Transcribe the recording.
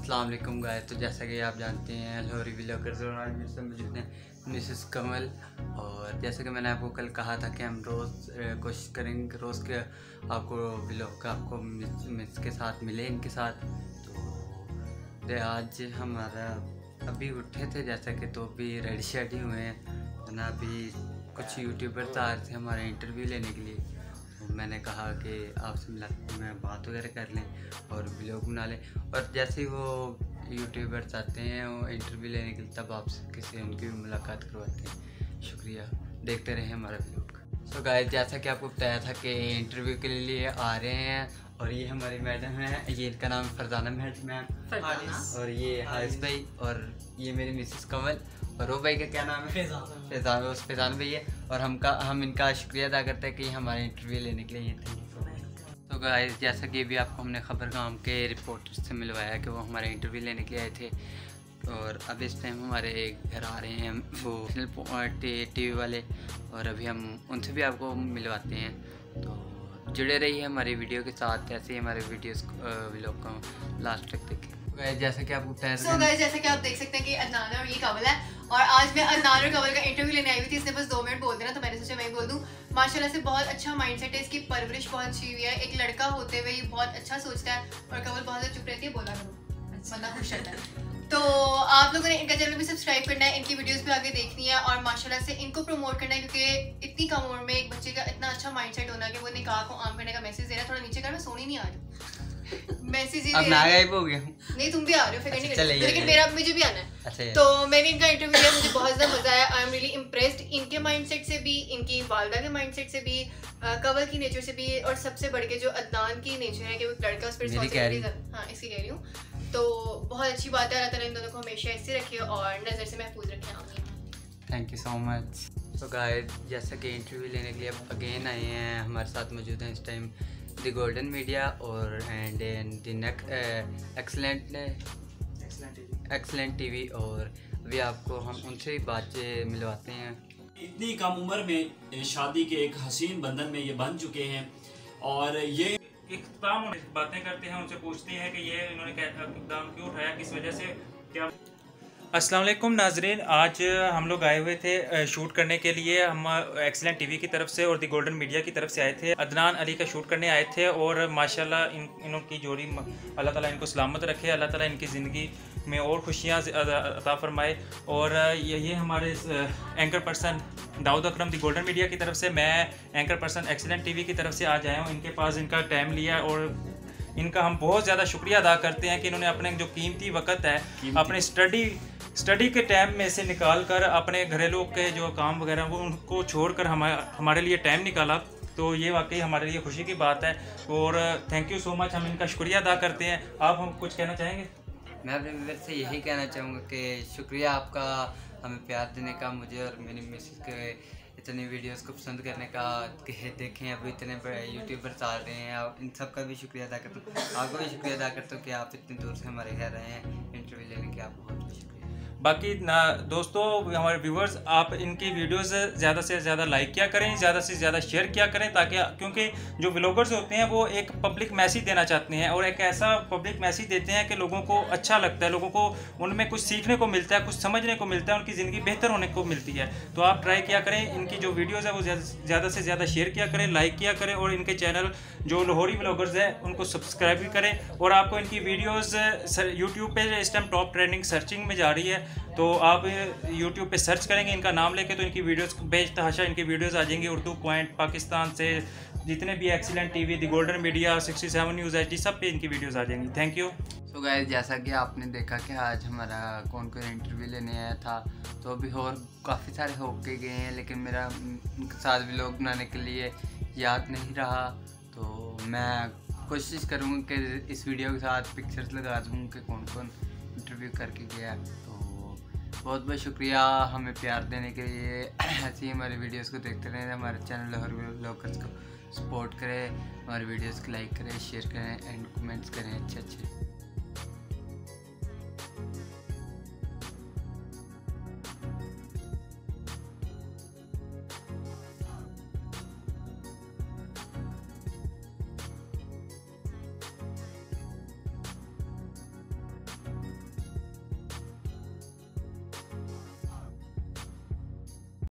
अस्सलाम वालेकुम गाइस। तो जैसा कि आप जानते हैं लाहौरी व्लॉगर्स और आज मेरे साथ मौजूद हैं मिसेस कमल। और जैसा कि मैंने आपको कल कहा था कि हम रोज़ कोशिश करेंगे रोज़ के आपको व्लॉग का आपको मिस के साथ मिले इनके साथ। तो आज हमारा अभी उठे थे जैसा कि, तो अभी रेडी शेडी हुए हैं ना। अभी कुछ यूट्यूबर्स आ रहे थे हमारे इंटरव्यू लेने के लिए। मैंने कहा कि आपसे मैं बात वगैरह कर लें और व्लॉग बना लें। और जैसे ही वो यूट्यूबर्स आते हैं वो इंटरव्यू लेने के लिए तब आपसे किसी उनकी भी मुलाकात करवाते हैं। शुक्रिया, देखते रहें हमारा व्लॉग। सो गाइस, जैसा कि आपको बताया था कि इंटरव्यू के लिए आ रहे हैं और ये हमारी मैडम है, ये इनका नाम फरजाना मैम और ये हारिस भाई और ये मेरी मिसेस कमल और वो भाई का क्या नाम है? फैज़ान भाई है। और हम इनका शुक्रिया अदा करते हैं कि हमारे इंटरव्यू लेने के लिए थे। तो गाइस, जैसा कि अभी आपको हमने खबर गाँव के रिपोर्टर से मिलवाया कि वो हमारे इंटरव्यू लेने के लिए आए थे। और अब इस टाइम हमारे घर आ रहे हैं वो टीवी वाले और अभी हम उनसे भी आपको मिलवाते हैं। तो जुड़े रहिए हमारी वीडियो के साथ, ऐसे ही हमारे वीडियोस व्लॉग को लास्ट तक देखें। जैसा कि आपको जैसा कि आप देख सकते हैं कि अदनान और ये कमल है और आज मैं अदनान और कमल का इंटरव्यू लेने आई हुई थी। इसने बस 2 मिनट बोल देना तो मैंने सोचा मैं ही बोल दूं। माशाल्लाह से बहुत अच्छा माइंडसेट है, इसकी परवरिश बहुत अच्छी हुई है। एक लड़का होते हुए ये बहुत अच्छा सोचता है और कमल बहुत ज़्यादा चुप रहती है, बोला करो बंदा खुश रहता है। तो आप लोगों ने इनका चैनल भी सब्सक्राइब करना है, इनकी वीडियोस भी आगे देखनी है और माशाल्लाह से इनको प्रमोट करना है, क्योंकि इतनी कम उम्र में एक बच्चे का इतना अच्छा माइंडसेट होना कि वो निकाह को आम करने का मैसेज दे रहा है। थोड़ा नीचे कर, मैं सोनी नहीं आ रही, मैसेज ही दे रहा है। हो गया नहीं, तुम भी आ रहे हो, फिर नहीं अच्छा, लेकिन मेरा मुझे भी आना है। अच्छा, तो मैंने इनका इंटरव्यू लिया, मुझे बहुत ज़्यादा मजा आया। आई एम रियली इम्प्रेस्ड इनके माइंडसेट से भी, इनकी वालदा के माइंडसेट से भी, कवल की नेचर से भी, और सबसे बढ़ के जो अदनान की नेचर है कि वो लड़का उस पर इसकी कह रही हूँ। तो बहुत अच्छी बात है। अल्लाह ताला इन दोनों को हमेशा ऐसे रखे और नज़र से महफूज रखे। आमीन। Thank you so much. तो गाइस, जैसा कि इंटरव्यू लेने के लिए अब अगेन आए हैं, हमारे साथ मौजूद हैं इस टाइम द गोल्डन मीडिया और एंड एक्सलेंट टीवी। और अभी आपको हम उनसे ही बात मिलवाते हैं। इतनी कम उम्र में शादी के एक हसीन बंधन में ये बन चुके हैं और ये इख्तिताम बातें करते हैं, उनसे पूछते हैं कि ये इन्होंने इक़दाम क्यों उठाया, किस वजह से, क्या। अस्सलाम वालेकुम नाजरीन, आज हम लोग आए हुए थे शूट करने के लिए। हम एक्सीलेंट टीवी की तरफ से और द गोल्डन मीडिया की तरफ से आए थे। अदनान अली का शूट करने आए थे और माशाल्लाह इनकी जोड़ी अल्लाह ताला इनको सलामत रखे, अल्लाह ताला इनकी ज़िंदगी में और खुशियाँ अता फरमाए। और ये हमारे anchor person Dawood Akram the golden media की तरफ से, मैं एंकर पर्सन एक्सीलेंट टीवी की तरफ से आज आया हूँ। इनके पास इनका टाइम लिया और इनका हम बहुत ज़्यादा शुक्रिया अदा करते हैं कि इन्होंने अपने जो कीमती वक्त है अपने स्टडी के टाइम में से निकाल कर अपने घरेलू के जो काम वगैरह वो उनको छोड़कर हमारे लिए टाइम निकाला। तो ये वाकई हमारे लिए खुशी की बात है और थैंक यू सो मच, हम इनका शुक्रिया अदा करते हैं। आप हम कुछ कहना चाहेंगे? मैं अपने व्यूअर्स से यही कहना चाहूँगा कि शुक्रिया आपका हमें प्यार देने का, मुझे और मेरी मिसेस के इतनी वीडियोस को पसंद करने का। देखें अभी इतने बड़े यूट्यूबर्स आ रहे हैं, इन सब का भी शुक्रिया अदा करता हूँ। आपको भी शुक्रिया अदा करता हूँ कि आप इतनी दूर से हमारे घर आए हैं इंटरव्यू लेने के, आपको बहुत बहुत शुक्रिया। बाकी दोस्तों, हमारे व्यूवर्स, आप इनकी वीडियोस ज़्यादा से ज़्यादा लाइक किया करें, ज़्यादा से ज़्यादा शेयर किया करें, ताकि क्योंकि जो व्लॉगर्स होते हैं वो एक पब्लिक मैसेज देना चाहते हैं और एक ऐसा पब्लिक मैसेज देते हैं कि लोगों को अच्छा लगता है, लोगों को उनमें कुछ सीखने को मिलता है, कुछ समझने को मिलता है, उनकी ज़िंदगी बेहतर होने को मिलती है। तो आप ट्राई किया करें, इनकी जो वीडियोज़ है वो ज़्यादा से ज़्यादा शेयर किया करें, लाइक किया करें और इनके चैनल जो लाहौरी व्लॉगर्स हैं उनको सब्सक्राइब भी करें। और आपको इनकी वीडियोज़ यूट्यूब पर इस टाइम टॉप ट्रेंडिंग सर्चिंग में जा रही है, तो आप YouTube पे सर्च करेंगे इनका नाम लेके तो इनकी वीडियोस बेतहाशा इनकी वीडियोस आ जाएंगी। उर्दू पॉइंट, पाकिस्तान से जितने भी excellent TV, the golden media, 67 news HD, सब पे इनकी वीडियोस आ जाएंगी। Thank you. सो गाइस, जैसा कि आपने देखा कि आज हमारा कौन इंटरव्यू लेने आया था, तो अभी और काफ़ी सारे होके गए हैं, लेकिन मेरा उनके साथ व्लॉग बनाने के लिए याद नहीं रहा। तो मैं कोशिश करूँगा कि इस वीडियो के साथ पिक्चर्स लगा दूँ कि कौन कौन इंटरव्यू करके गया। तो बहुत बहुत शुक्रिया हमें प्यार देने के लिए। ऐसे ही हमारे वीडियोस को देखते रहें, हमारे चैनल लाहौरी व्लॉगर्स को सपोर्ट करें, हमारे वीडियोस को लाइक करें, शेयर करें एंड कमेंट्स करें अच्छे अच्छे।